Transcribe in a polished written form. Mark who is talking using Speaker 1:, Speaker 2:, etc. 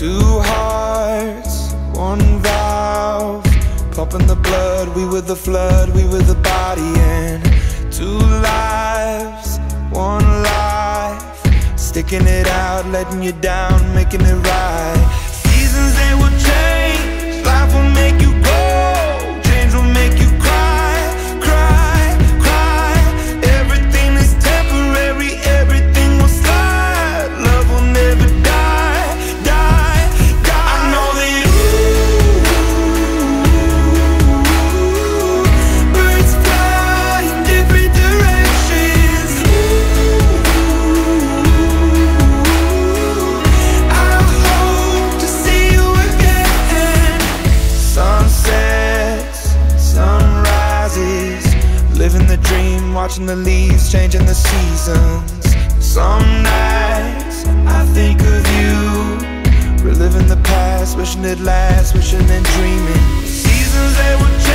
Speaker 1: Two hearts, one valve, pumping the blood. We were the flood, we were the body. And two lives, one life, sticking it out, letting you down, making it right. Seasons, they will change, life will make you go, change will make you cry, cry, cry. Everything is temporary, everything will slide. Love will never die, die, die. I know that birds fly in different directions. I hope to see you again. Sunsets, sunrises, living the dream, watching the leaves, changing the seasons. Some nights I think of you, reliving the past, wishing it lasts, wishing and dreaming. Seasons, they will change.